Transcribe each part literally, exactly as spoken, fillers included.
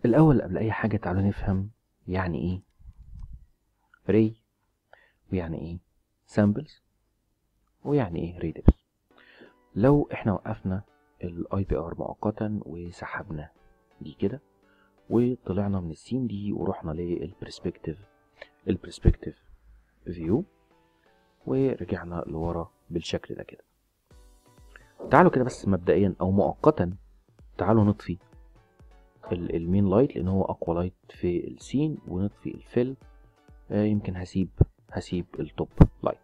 الأول قبل أي حاجة تعالوا نفهم يعني إيه ري، ويعني إيه سامبلز، ويعني إيه ريدبس. لو إحنا وقفنا الاي بي ار مؤقتا وسحبنا دي كده وطلعنا من السين دي ورحنا للبرسبكتيف البرسبكتيف فيو ورجعنا لورا بالشكل ده كده، تعالوا كده بس مبدئيا أو مؤقتا تعالوا نطفي المين لايت لأن هو أقوى لايت في السين، ونطفي الفيل. آه يمكن هسيب هسيب التوب لايت.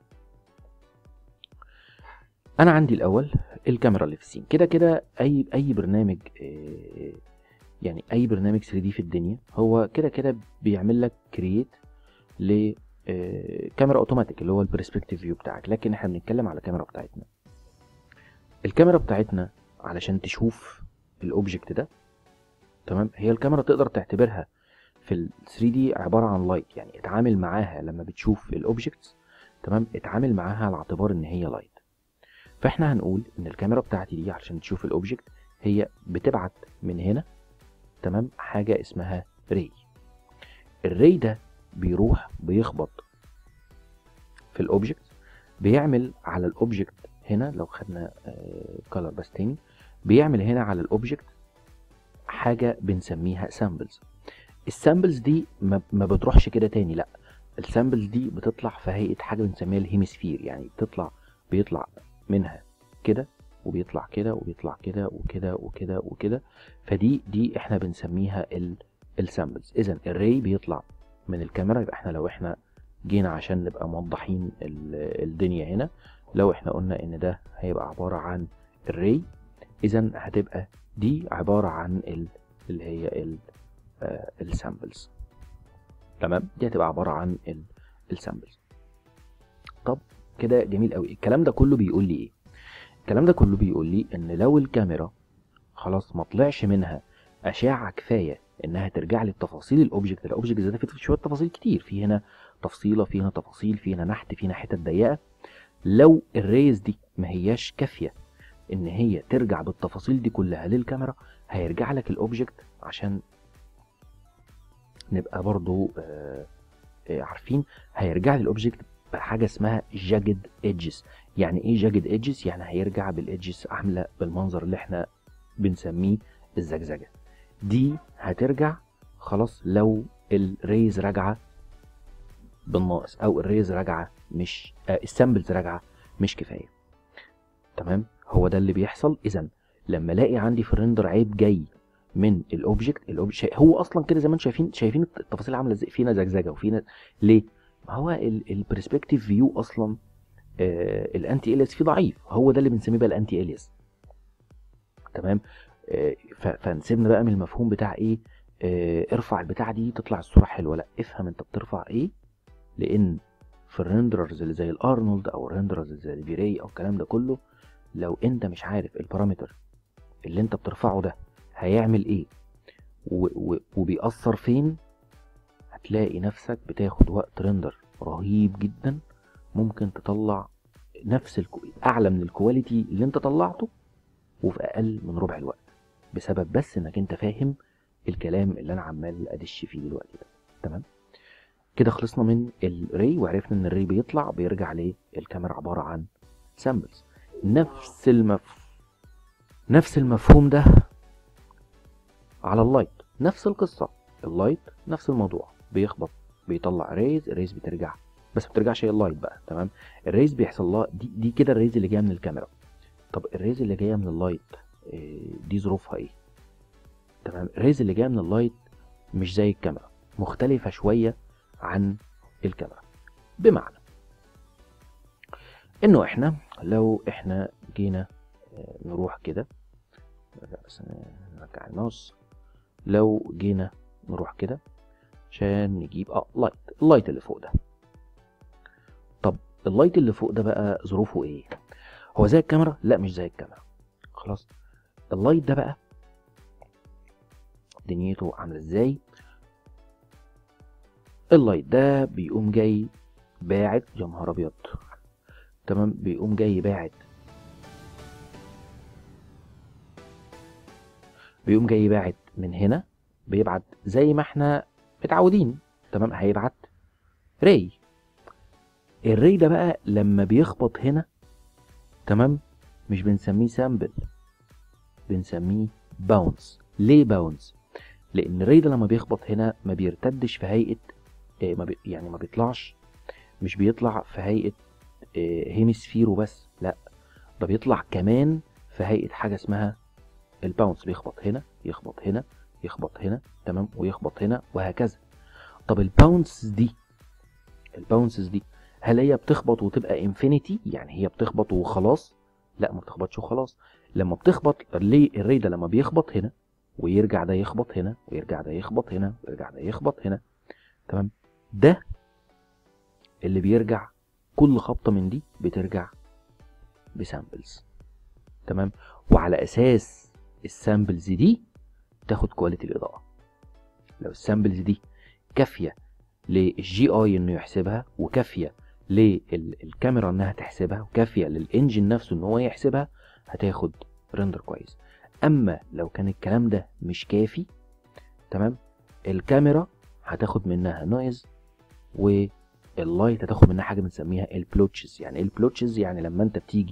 انا عندي الاول الكاميرا اللي في السين كده كده. اي اي برنامج آه يعني اي برنامج ثري دي في الدنيا هو كده كده بيعمل لك كرييت ل آه كاميرا اوتوماتيك اللي هو البرسبكتيف فيو بتاعك، لكن احنا بنتكلم على الكاميرا بتاعتنا. الكاميرا بتاعتنا علشان تشوف الاوبجكت ده، تمام، هي الكاميرا تقدر تعتبرها في ال ثري دي عباره عن لايت، يعني اتعامل معاها لما بتشوف الاوبجكتس، تمام، اتعامل معاها على اعتبار ان هي لايت. فاحنا هنقول ان الكاميرا بتاعتي دي علشان تشوف الاوبجكت هي بتبعت من هنا، تمام، حاجه اسمها ري. الري ده بيروح بيخبط في الاوبجكت، بيعمل على الاوبجكت هنا، لو خدنا كلر بس تاني، بيعمل هنا على الاوبجكت حاجه بنسميها سامبلز. السامبلز دي ما بتروحش كده تاني، لا، السامبلز دي بتطلع في هيئه حاجه بنسميها الهيمسفير، يعني بتطلع بيطلع منها كده وبيطلع كده وبيطلع كده وكده وكده وكده. فدي دي احنا بنسميها السامبلز. اذا الري بيطلع من الكاميرا، يبقى احنا لو احنا جينا عشان نبقى موضحين الدنيا هنا، لو احنا قلنا ان ده هيبقى عباره عن الري، اذا هتبقى دي عباره عن ال اللي هي السامبلز، تمام، دي هتبقى عباره عن السامبلز. طب كده جميل قوي. الكلام ده كله بيقول لي ايه؟ الكلام ده كله بيقول لي ان لو الكاميرا خلاص ما طلعش منها اشعه كفايه انها ترجع لي بتفاصيل الاوبجكت، الاوبجكت ده فيه شويه تفاصيل كتير، في هنا تفصيله، في هنا تفاصيل، في هنا نحت، في هنا حتت ضيقه. لو الريز دي ما هياش كافيه ان هي ترجع بالتفاصيل دي كلها للكاميرا، هيرجع لك الاوبجكت، عشان نبقى برضو آه آه عارفين، هيرجع لي الاوبجكت بحاجه اسمها جاجد ايدجز. يعني ايه جاجد ايدجز؟ يعني هيرجع بالايدجز عامله بالمنظر اللي احنا بنسميه الزجزجه. دي هترجع خلاص لو الريز راجعه بالناقص، او الريز راجعه مش آه السامبلز راجعه مش كفايه، تمام. هو ده اللي بيحصل. اذا لما الاقي عندي في الريندر عيب جاي من الاوبجكت، الاوبجكت هو اصلا كده زي ما انتم شايفين شايفين التفاصيل عامله ازاي، فينا زجزجه وفينا ليه؟ ما هو البرسبكتيف فيو اصلا آه الانتي الياس فيه ضعيف، هو ده اللي بنسميه بقى الانتي الياس، تمام. آه فنسيبنا بقى من المفهوم بتاع ايه آه ارفع البتاع دي تطلع الصوره حلوه، لا، افهم انت بترفع ايه، لان في الريندررز اللي زي الارنولد او الريندررز اللي زي الفيري او الكلام ده كله، لو انت مش عارف البارامتر اللي انت بترفعه ده هيعمل ايه وبيأثر فين، هتلاقي نفسك بتاخد وقت ريندر رهيب جدا، ممكن تطلع نفس الكو... اعلى من الكواليتي اللي انت طلعته وفي اقل من ربع الوقت، بسبب بس انك انت فاهم الكلام اللي انا عمال ادش فيه دلوقتي ده، تمام. كده خلصنا من الري، وعرفنا ان الري بيطلع بيرجع ليه الكاميرا عباره عن سامبلز. نفس المف... نفس المفهوم ده على اللايت، نفس القصه. اللايت نفس الموضوع، بيخبط بيطلع ريز، الريز بترجع، بس ما بترجعش هي اللايت بقى، تمام. الريز بيحصل لها دي, دي كده الريز اللي جايه من الكاميرا. طب الريز اللي جايه من اللايت دي ظروفها ايه؟ تمام. الريز اللي جايه من اللايت مش زي الكاميرا، مختلفه شويه عن الكاميرا، بمعنى انه احنا لو احنا جينا نروح كده، بس نرجع الماوس، لو جينا نروح كده عشان نجيب اه لايت، اللايت اللي فوق ده. طب اللايت اللي فوق ده بقى ظروفه ايه؟ هو زي الكاميرا؟ لا، مش زي الكاميرا خلاص. اللايت ده بقى دنيته عامله ازاي؟ اللايت ده بيقوم جاي باعت، يا نهار ابيض، تمام، بيقوم جاي باعت بيقوم جاي باعت من هنا بيبعت زي ما احنا متعودين، تمام، هيبعت راي. الراي ده بقى لما بيخبط هنا، تمام، مش بنسميه سامبل، بنسميه باونس. ليه باونس؟ لان الراي ده لما بيخبط هنا ما بيرتدش في هيئه اه ما بي يعني ما بيطلعش، مش بيطلع في هيئه اه هيمسفير وبس، لا، ده بيطلع كمان في هيئه حاجه اسمها الباونس. بيخبط هنا، يخبط هنا، يخبط هنا، تمام، ويخبط هنا، وهكذا. طب الباونس دي الباونسز دي هل هي بتخبط وتبقى انفينيتي، يعني هي بتخبط وخلاص؟ لا، ما بتخبطش وخلاص. لما بتخبط، ليه الري ده لما بيخبط هنا ويرجع ده يخبط هنا، ويرجع ده يخبط هنا، ويرجع ده يخبط هنا، تمام، ده اللي بيرجع كل خبطه من دي بترجع بسامبلز، تمام. وعلى اساس السامبلز دي تاخد كواليتي الاضاءه. لو السامبلز دي كافيه للجي اي انه يحسبها، وكافيه للكاميرا انها تحسبها، وكافيه للانجن نفسه ان هو يحسبها، هتاخد ريندر كويس. اما لو كان الكلام ده مش كافي، تمام، الكاميرا هتاخد منها نويز، واللايت هتاخد منها حاجه بنسميها البلوتشز. يعني ايه البلوتشز؟ يعني لما انت بتيجي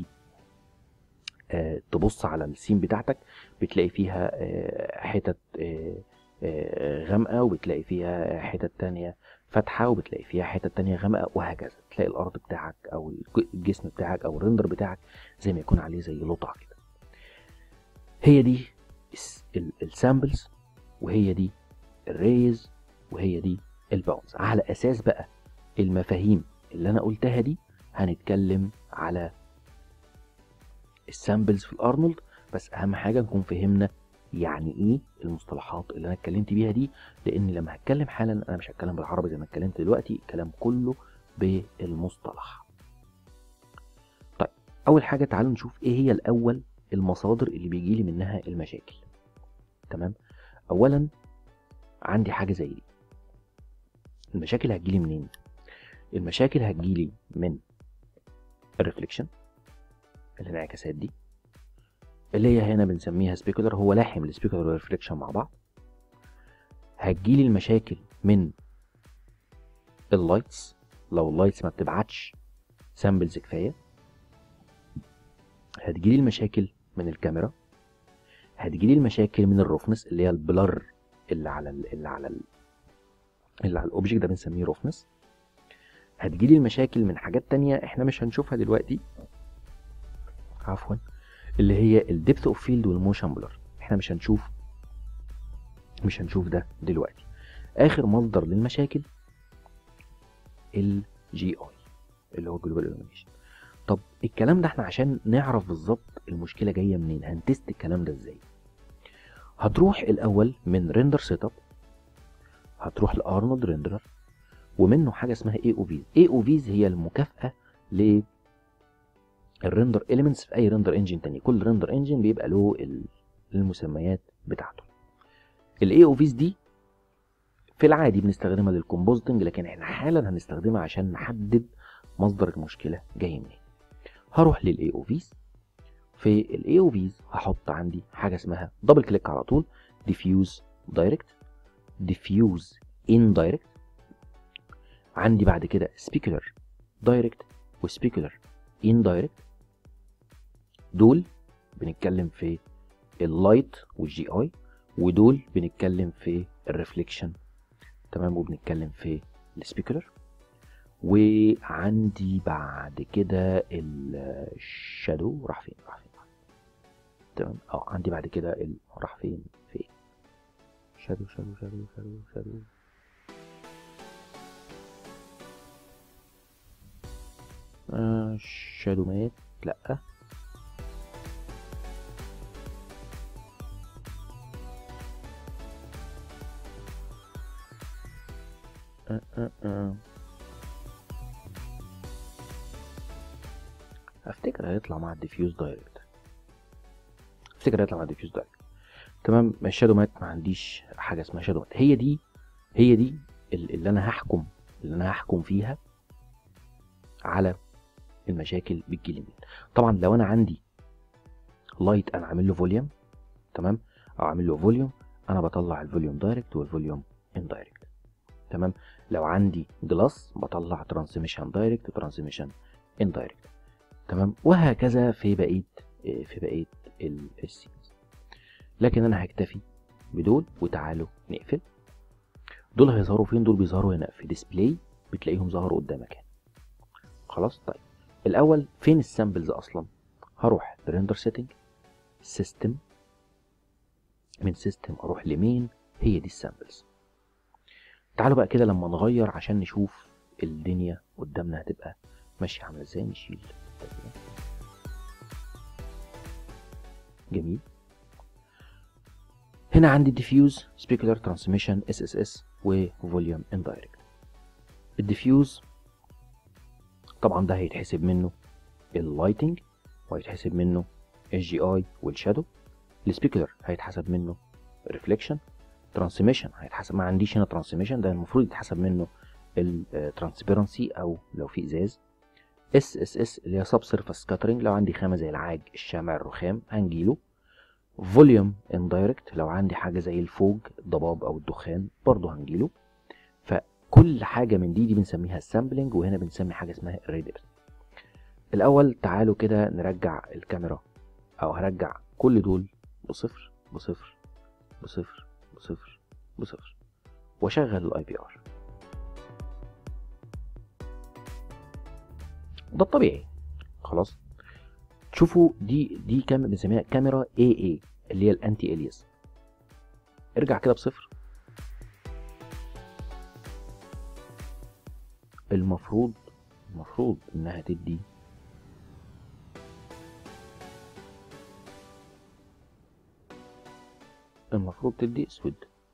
آه تبص على السين بتاعتك بتلاقي فيها آه حتت آه آه غامقه، وبتلاقي فيها حتت تانية فاتحه، وبتلاقي فيها حتت تانية غامقه، وهكذا. تلاقي الارض بتاعك او الجسم بتاعك او الريندر بتاعك زي ما يكون عليه زي لطع كده. هي دي السامبلز، وهي دي الريز، وهي دي الباونز. على اساس بقى المفاهيم اللي انا قلتها دي هنتكلم على السامبلز في الارنولد. بس اهم حاجه نكون فهمنا يعني ايه المصطلحات اللي انا اتكلمت بيها دي، لان لما هتكلم حالا انا مش هتكلم بالعربي زي ما اتكلمت دلوقتي، الكلام كله بالمصطلح. طيب، اول حاجه تعالوا نشوف ايه هي الاول المصادر اللي بيجي لي منها المشاكل. تمام، اولا عندي حاجه زي دي. المشاكل هتجيلي منين؟ المشاكل هتجيلي من الريفليكشن، الانعكاسات دي اللي هي هنا بنسميها سبيكولر، هو لاحم السبيكولر والريفليكشن مع بعض. هتجيلي المشاكل من اللايتس، لو اللايتس ما بتبعتش سامبلز كفايه. هتجيلي المشاكل من الكاميرا. هتجيلي المشاكل من الروفنس اللي هي البلر اللي على ال اللي على ال اللي على الاوبجكت ده بنسميه روفنس. هتجيلي المشاكل من حاجات تانية احنا مش هنشوفها دلوقتي، عفوا، اللي هي الديبث اوف فيلد والموشن بلر. احنا مش هنشوف مش هنشوف ده دلوقتي. اخر مصدر للمشاكل الجي اي اللي هو جلوبال illumination. طب الكلام ده احنا عشان نعرف بالظبط المشكله جايه منين هنتست الكلام ده ازاي؟ هتروح الاول من ريندر سيت اب، هتروح لارنولد ريندرر، ومنه حاجه اسمها اي او فيز. اي او فيز هي المكافاه للريندر اليمنتس في اي ريندر انجن تاني. كل ريندر انجن بيبقى له المسميات بتاعته. الاي او فيز دي في العادي بنستخدمها للكومبوزيتنج، لكن احنا حالا هنستخدمها عشان نحدد مصدر المشكله جاي منين. هروح للاي او فيز. في الاي او فيز هحط عندي حاجه اسمها دبل كليك على طول ديفيوز دايركت، ديفيوز اندايركت. عندي بعد كده سبيكولر دايركت وسبيكولر اندايركت. دول بنتكلم في اللايت والجي اي، ودول بنتكلم في الريفليكشن، تمام، وبنتكلم في السبيكولر. وعندي بعد كده الشادو. راح فين راح فين تمام. اه عندي بعد كده ال... راح فين فين شادو شادو شادو شادو شادو آه شادو مات. لا، آه آه آه. افتكر هيطلع مع الديفيوز دايركت افتكر هيطلع مع الديفيوز دايركت تمام. الشادو مات، ما عنديش حاجه اسمها شادو مات. هي دي هي دي اللي انا هحكم اللي انا هحكم فيها على المشاكل بتجيلي منين. طبعا لو انا عندي لايت انا عامل له فوليوم، تمام، او عامل له فوليوم انا بطلع الفوليوم دايركت والفوليوم اندايركت. تمام. لو عندي جلاس بطلع ترانسميشن دايركت وترانسميشن اندايركت. تمام. وهكذا في بقيه في بقيه السينز. لكن انا هكتفي بدول وتعالوا نقفل. دول هيظهروا فين؟ دول بيظهروا هنا في ديسبلاي، بتلاقيهم ظهروا قدامك هنا. خلاص. طيب الاول فين السامبلز اصلا؟ هروح لريندر سيتنج، سيستم، من سيستم اروح لمين، هي دي السامبلز. تعالوا بقى كده لما نغير عشان نشوف الدنيا قدامنا هتبقى ماشيه عامله ازاي. نشيل ده كده. جميل. هنا عندي ديفيوز، سبيكولار، ترانسميشن، اس اس اس، وفوليوم اندايركت. الديفيوز طبعا ده هيتحسب منه اللايتنج، وهيتحسب منه الجي اي والشادو. السبيكولار هيتحسب منه ريفليكشن. ترانسميشن هيتحسب، ما عنديش هنا ترانسميشن، ده المفروض يتحسب منه الترانسبيرنسي او لو في ازاز. اس اس اس اللي هي سب سيرفيس سكاترنج، لو عندي خامه زي العاج، الشمع، الرخام هنجيله. فوليوم اندايركت لو عندي حاجه زي الفوج، الضباب او الدخان برضه هنجيله. فكل حاجه من دي دي بنسميها السامبلنج، وهنا بنسمي حاجه اسمها الريدبس. الاول تعالوا كده نرجع الكاميرا، او هرجع كل دول بصفر بصفر بصفر بصفر بصفر، واشغل الاي بي ار. ده الطبيعي. خلاص. شوفوا دي دي كاميرا بنسميها كاميرا اي اي اللي هي الانتي الياس. ارجع كده بصفر. المفروض المفروض انها تدي المفروض تدي اسود.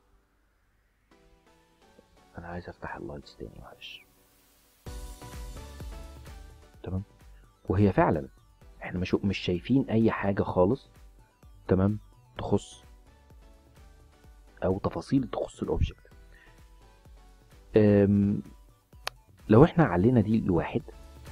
انا عايز افتح اللايتس تاني معلش. تمام. وهي فعلا احنا مش مش شايفين اي حاجه خالص. تمام. تخص او تفاصيل تخص الاوبجكت. لو احنا علينا دي لواحد،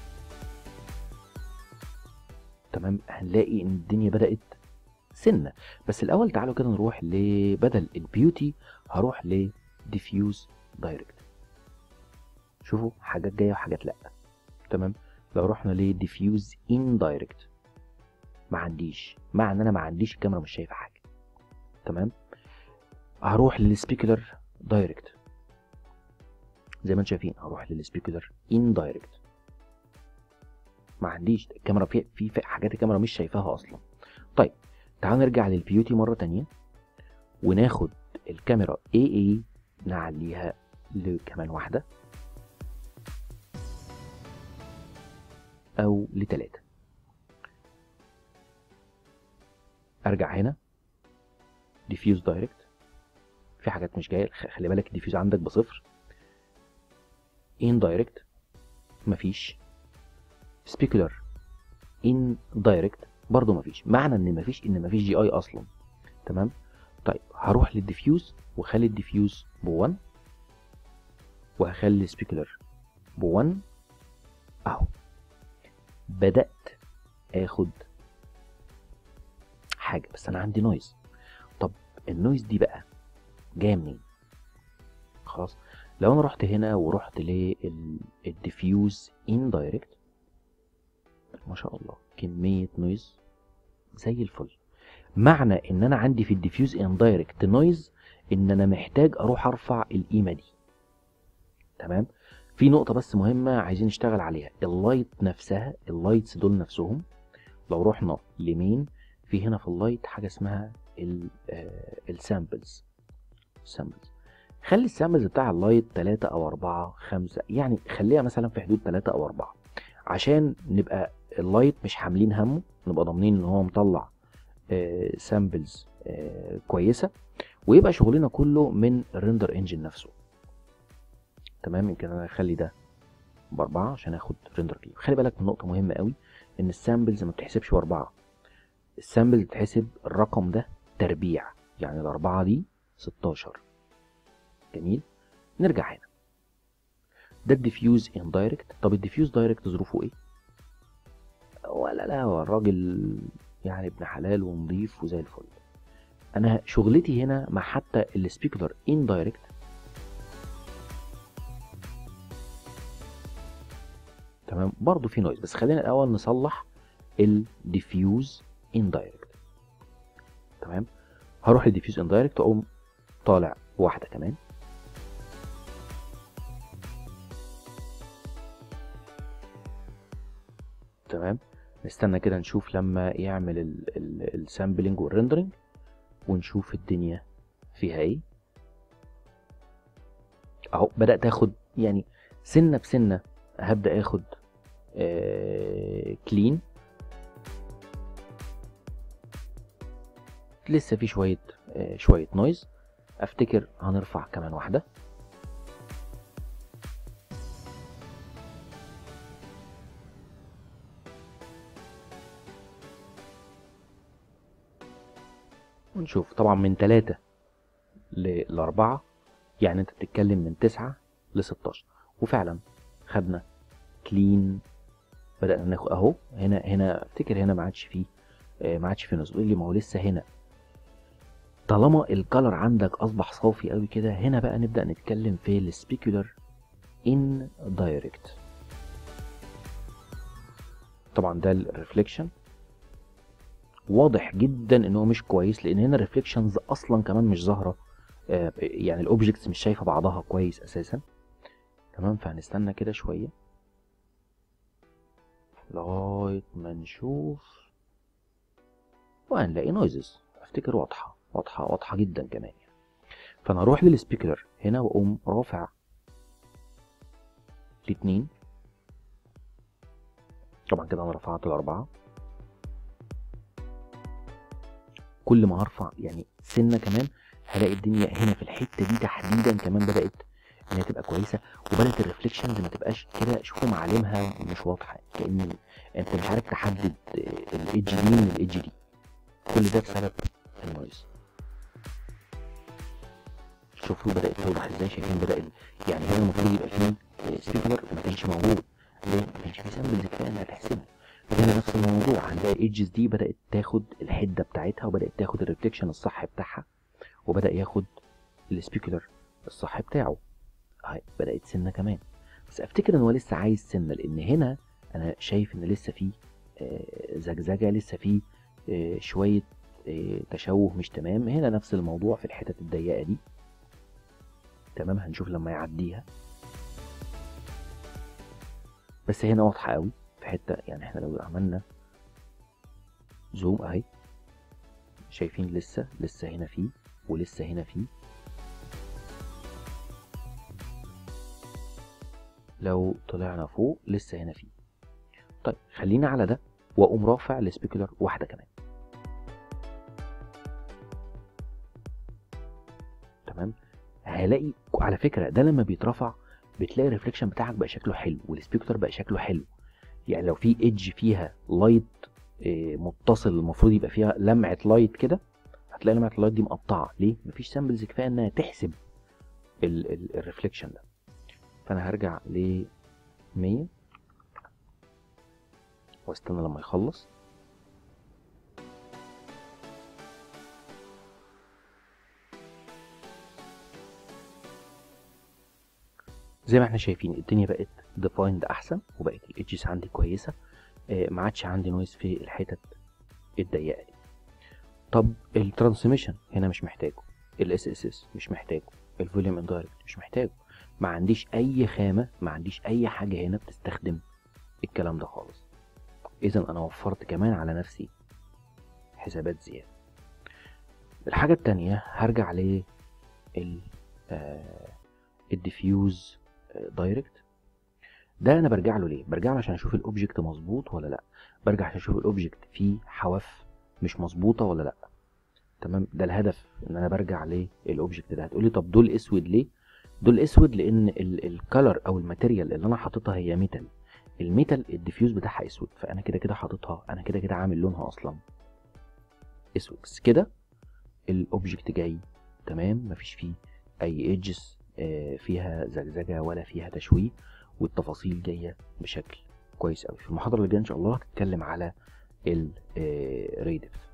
تمام، هنلاقي ان الدنيا بدات سنه. بس الاول تعالوا كده نروح لبدل البيوتي هروح لديفيوز دايركت. شوفوا حاجات جايه وحاجات لا. تمام. لو رحنا لديفيوز اندايركت ما عنديش، مع ان انا ما عنديش الكاميرا مش شايفه حاجه. تمام. هروح للسبيكولر دايركت زي ما انتم شايفين، هروح للسبيكولر اندايركت ما عنديش الكاميرا في في حاجات الكاميرا مش شايفاها اصلا. طيب تعالوا نرجع للبيوتي مره تانية وناخد الكاميرا اي اي نعليها لكمان واحده او لتلاتة. ارجع هنا ديفيوز دايركت، في حاجات مش جايه، خلي بالك الديفيوز عندك بصفر. ان دايركت مفيش. سبيكولر ان دايركت برضو مفيش، معنى ان مفيش ان مفيش جي اي اصلا. تمام. طيب هروح للديفيوز واخلي الديفيوز بواحد، وهخلي السبيكولر بواحد. اهو بدات اخد حاجه، بس انا عندي نويز. طب النويز دي بقى جايه منين؟ خلاص. لو انا رحت هنا ورحت للديفيوز ان دايركت، ما شاء الله كميه نويز زي الفل. معنى ان انا عندي في الديفيوز ان دايركت نويز ان انا محتاج اروح ارفع القيمه دي. تمام. في نقطه بس مهمه عايزين نشتغل عليها، اللايت نفسها، اللايتس دول نفسهم. لو رحنا لمين، في هنا في اللايت حاجه اسمها السامبلز. السامبلز خلي السامبلز بتاع اللايت تلاتة او اربعة خمسة، يعني خليها مثلا في حدود تلاتة او اربعة عشان نبقى اللايت مش حاملين همه، نبقى ضامنين ان هو مطلع سامبلز آه كويسه، ويبقى شغلنا كله من الريندر انجن نفسه. تمام. يمكن انا اخلي ده باربعة عشان اخد ريندر كليب. خلي بالك من نقطه مهمه قوي، ان السامبلز ما بتحسبش باربعة، السامبلز بتحسب الرقم ده تربيع، يعني الاربعه دي ستاشر. جميل. نرجع هنا، ده الديفيوز ان دايركت. طب الديفيوز دايركت ظروفه ايه؟ ولا لا، هو الراجل يعني ابن حلال ونضيف وزي الفل. انا شغلتي هنا مع حتى السبيكولر اندايركت تمام برضو في نويز، بس خلينا الاول نصلح الديفيوز اندايركت. تمام هروح للديفيوز اندايركت واقوم طالع واحده كمان. تمام نستنى كده نشوف لما يعمل السامبلنج والريندرنج ونشوف الدنيا فيها ايه. اهو بدات اخد يعني سنه بسنه، هبدا اخد آه كلين. لسه في شويه آه شويه نويز، افتكر هنرفع كمان واحده. ونشوف طبعا من تلاتة لأربعة، يعني انت بتتكلم من تسعة لستاشر، وفعلا خدنا كلين. بدأنا ناخد اهو هنا هنا افتكر هنا ما عادش فيه آه ما عادش فيه نزول. تقول لي ما هو لسه هنا. طالما الكالر عندك اصبح صافي قوي كده، هنا بقى نبدأ نتكلم في السبيكولر ان دايركت. طبعا ده الريفليكشن واضح جدا ان هو مش كويس، لان هنا الريفليكشنز اصلا كمان مش ظاهره، آه يعني الاوبجكتس مش شايفه بعضها كويس اساسا. تمام فهنستنى كده شويه لغايه ما نشوف وهنلاقي نويزز. افتكر واضحه واضحه واضحه جدا كمان يعني. فانا اروح للسبيكولر هنا واقوم رافع الاتنين. طبعا كده انا رفعت الاربعه. كل ما هرفع يعني سنه كمان هلاقي الدنيا هنا في الحته دي تحديدا كمان بدات ان هي تبقى كويسه، وبدات الريفليكشنز ما تبقاش كده شوفوا معالمها مش واضحه، كأن انت مش عارف تحدد الايدج دي من الايدج دي. كل ده بسبب النويز. شوفوا بدات توضح ازاي. شايفين بدا يعني هنا المفروض يبقى فيه سبيكولر ما كانش موجود، ليه؟ ما كانش فيه سامبلز كفايه انها تحسبها. هنا نفس الموضوع، هنلاقي الايدجز دي بدات تاخد الحده بتاعتها وبدات تاخد الريفليكشن الصح بتاعها، وبدا ياخد السبيكولر الصح بتاعه. اهي بدات سنه كمان، بس افتكر ان هو لسه عايز سنه، لان هنا انا شايف ان لسه فيه زجزجه، لسه فيه شويه تشوه مش تمام. هنا نفس الموضوع في الحتت الضيقه دي. تمام هنشوف لما يعديها، بس هنا واضحه قوي في حته. يعني احنا لو عملنا زوم اهي شايفين لسه لسه هنا فيه ولسه هنا فيه. لو طلعنا فوق لسه هنا فيه. طيب خلينا على ده واقوم رافع السبيكولر واحده كمان. تمام هلاقي على فكره ده لما بيترفع بتلاقي الريفليكشن بتاعك بقى شكله حلو والسبيكولر بقى شكله حلو. يعني لو في ايدج فيها لايت متصل المفروض يبقى فيها لمعه لايت كده، هتلاقي لمعه اللايت دي مقطعه. ليه؟ مفيش سامبلز كفايه انها تحسب الريفليكشن ده. فانا هرجع ل مية واستنى لما يخلص. زي ما احنا شايفين الدنيا بقت ديفايند احسن، وبقت الايدجز عندي كويسه، آه ما عادش عندي نويز في الحتت الضيقه دي. طب الترانسميشن هنا مش محتاجه، الاس اس اس مش محتاجه، الفوليوم اندايركت مش محتاجه. ما عنديش اي خامه، ما عنديش اي حاجه هنا بتستخدم الكلام ده خالص. اذا انا وفرت كمان على نفسي حسابات زياده. الحاجه التانية هرجع ل الديفيوز دايركت. ده انا برجع له ليه؟ برجع له عشان اشوف الاوبجكت مظبوط ولا لا. برجع عشان اشوف الاوبجكت فيه حواف مش مظبوطه ولا لا. تمام ده الهدف ان انا برجع للاوبجكت ده. هتقولي طب دول اسود ليه؟ دول اسود لان الكالر او الماتيريال اللي انا حاططها هي ميتال. الميتال الديفيوز بتاعها اسود، فانا كده كده حاططها، انا كده كده عامل لونها اصلا اسود. بس كده الاوبجكت جاي تمام، مفيش فيه اي ايدجز فيها زجزجه ولا فيها تشويه، والتفاصيل جايه بشكل كويس قوي. في المحاضره اللي جايه ان شاء الله هتتكلم على الري ديبث.